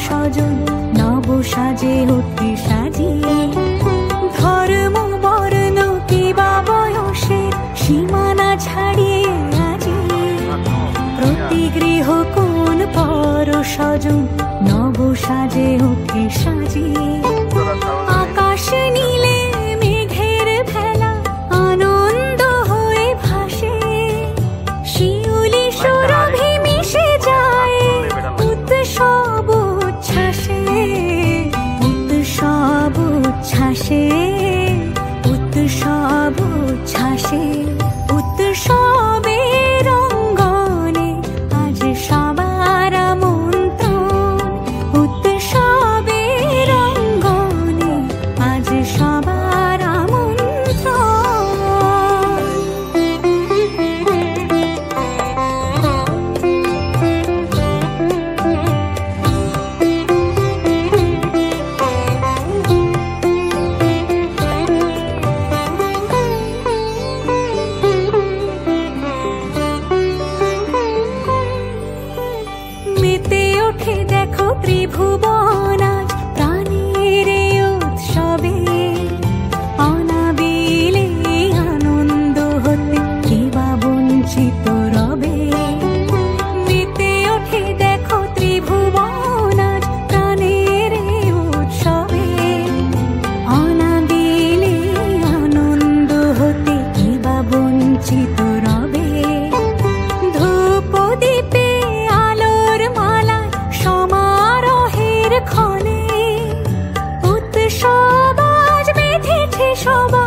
স্বজন নব সাজে ওঠে সাজিয়ে। ধর্ম বর্ণ কিবা বয়সের সীমানা ছাড়িয়ে আজি প্রতি গৃহ কোন পর স্বজন নব সাজে ওঠে সাজিয়ে। আকাশ নীলে মেঘের ভেলা আনন্দ হয়ে ভাসে, শিউলি সুরভি মিশে যায় উৎসব উচ্ছ্বাসে। উৎসব উচ্ছ্বাসে, উৎসব উচ্ছ্বাসে, উৎসবের অঙ্গনে আজ সবার আমন্ত্রণ। উৎসবের অঙ্গনে আজ সবার মেতে ওঠে দেখো ত্রিভুবন আজ প্রাণের উৎসবে। অনাবিলে আনন্দ হতে কিবা বঞ্চিত রবে। মেতে ওঠে দেখো ত্রিভুবন আজ প্রাণের উৎসবে। অনাবিলে আনন্দ হতে কিবা বঞ্চিত রবে। ধূপ দীপে আলোর মালা সমারোহের ক্ষণে উৎসব আজ বেঁধেছে সবার।